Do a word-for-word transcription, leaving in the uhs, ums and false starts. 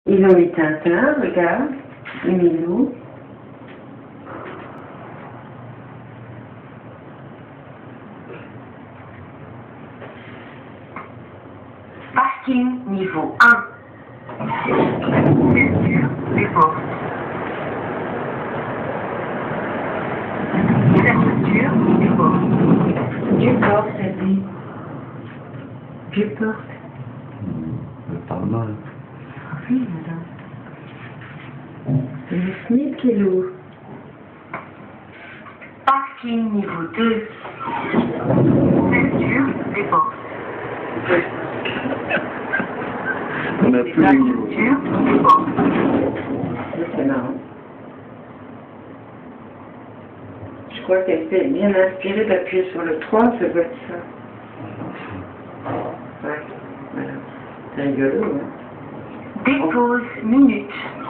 Ils ont mis Tintin, regarde, et Milou. Parking niveau un. Ouverture des portes. Fermeture des portes. Dieu porte, elle dit. Dieu porte. Elle parle mal. Oui, madame. C'est le Smith qui l'ouvre. Parking niveau deux. Ouverture des portes. On a plus les niveaux. Fermeture des portes. C'est marrant. Je crois qu'elle s'est bien inspirée d'appuyer sur le trois, ça doit être ça. Ouais, voilà. C'est rigolo, hein. Dépose minute.